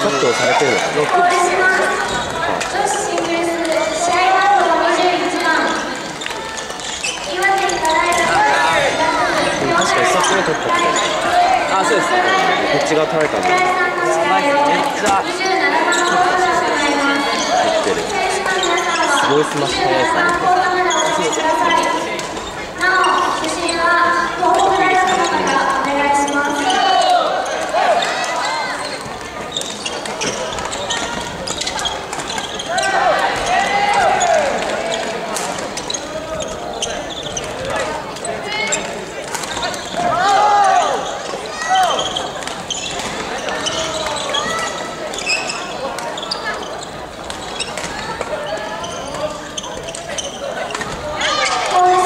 カットされてるのかな。確かに2つ目取ったって。 あ、そうです。 こっちが取られたんだ。 やばいです。めっちゃ入ってる。すごいスマッシュ速いさ。 コール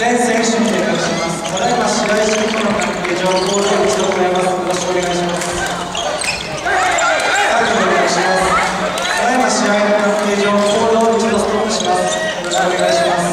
全選手に定格します。ただいま試合終了の関係上、コールを一度行います。よろしくお願いします。各部お願いします。ただいま試合の関係上、コールを一度ストップします。よろしくお願いします。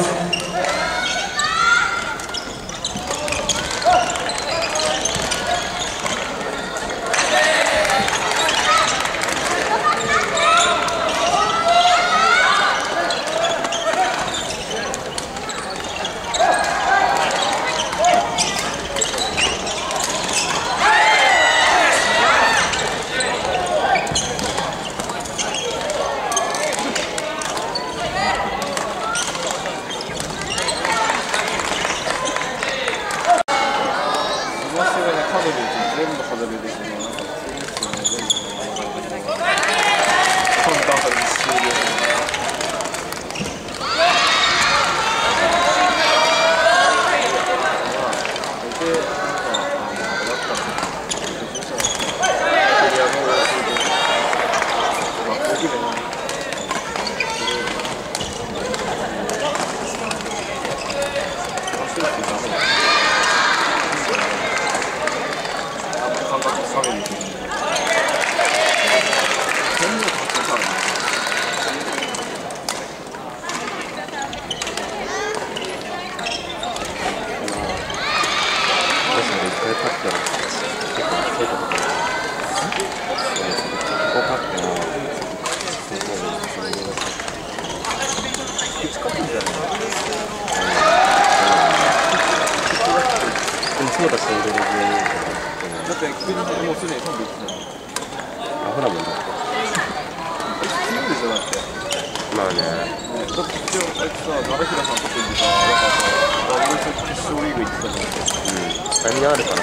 そうだ、死んでる上に。 だって確実にもうすでに3部行ってたよ。 アホなもんだって。 強いでしょだって。 まあね。 だって一応あいつさ、奈良平さんと組んでさ、なんかさ、ダブルス決勝リーグ行ってたじゃん。 うん。スタミナあるからさ。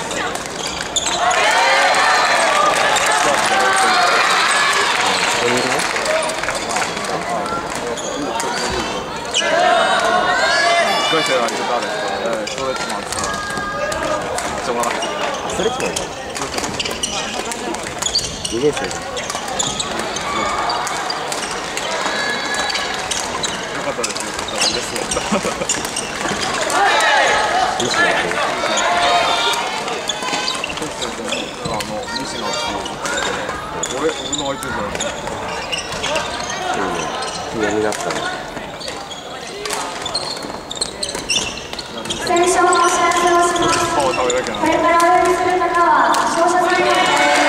そこにいるの？ 1回戦はちょっとあれですか、超越マンさ、めっちゃ笑ってる。 ストレッチマン2年生だ。 よかったですね、嬉しそうだった。 西野って西野って俺の相手じゃない。 嫌になったね。 選手をお知らせをします。これからお呼びする方は勝者宣言を